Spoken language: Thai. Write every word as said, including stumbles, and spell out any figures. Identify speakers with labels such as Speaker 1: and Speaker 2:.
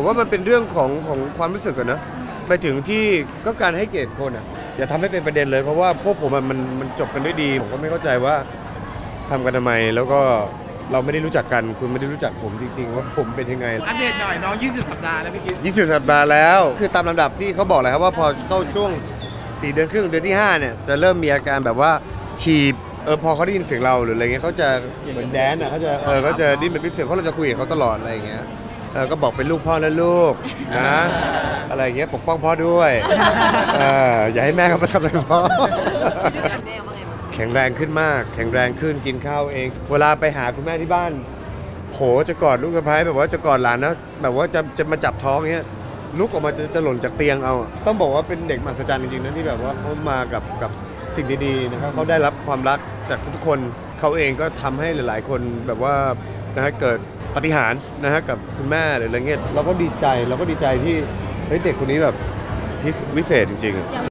Speaker 1: ผมว่ามันเป็นเรื่องของของความรู้สึกกันนะไปถึงที่ก็การให้เกียรติคนอ่ะอย่าทำให้เป็นประเด็นเลยเพราะว่าพวกผมมันมันจบกันด้วยดีผมก็ไม่เข้าใจว่าทำกันทำไมแล้วก็เราไม่ได้รู้จักกันคุณไม่ได้รู้จักผมจริงๆว่าผมเป็นยังไง
Speaker 2: อัปเดตหน่อยน้องยี่สิบสัปดาห์แล้วพี่กิ๊ฟ
Speaker 1: ยี่สิบสัปดาห์แล้วคือตามลำดับที่เขาบอกเลยครับว่าพอเข้าช่วงสี่เดือนครึ่งเดือนที่ห้าเนี่ยจะเริ่มมีอาการแบบว่าทีบเออพอเขาได้ยินเสียงเราหรืออะไรเงี้ยเขาจะเหมือนแดนอ่ะเขาจะเออเขาจะดิ้นเป็นพิเศษเพราะเราจะคุยกับเขาตลอดอะไรอย่างเงี้ยเออก็บอกเป็นลูกพ่อและลูกนะอะไรอย่างเงี้ยปกป้องพ่อด้วยเอออย่าให้แม่เขามาทำอะไรพ่อแข็งแรงขึ้นมากแข็งแรงขึ้นกินข้าวเองเวลาไปหาคุณแม่ที่บ้านโหจะกอดลูกสะใภ้แบบว่าจะกอดหลานนะแบบว่าจะจะมาจับท้องเงี้ยลุกออกมาจะจะหล่นจากเตียงเอาต้องบอกว่าเป็นเด็กมหัศจรรย์จริงๆนะที่แบบว่าเขามากับกับสิ่งดีๆนะครับเขาได้รับความรักจากทุกคนเขาเองก็ทำให้หลายๆคนแบบว่านะฮะเกิดปาฏิหาริย์นะฮะกับคุณแม่หรืออะไรเงี้ยเราก็ดีใจเราก็ดีใจที่เฮ้ยเด็กคนนี้แบบวิเศษจริงๆ